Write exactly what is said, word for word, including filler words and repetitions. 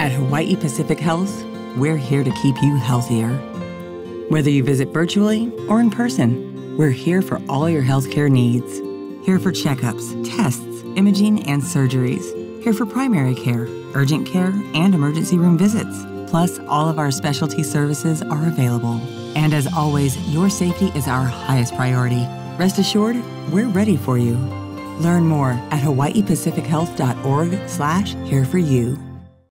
At Hawaii Pacific Health, we're here to keep you healthier. Whether you visit virtually or in person, we're here for all your healthcare needs. Here for checkups, tests, imaging, and surgeries. Here for primary care, urgent care, and emergency room visits. Plus, all of our specialty services are available. And as always, your safety is our highest priority. Rest assured, we're ready for you. Learn more at hawaii pacific health dot org slash here for you.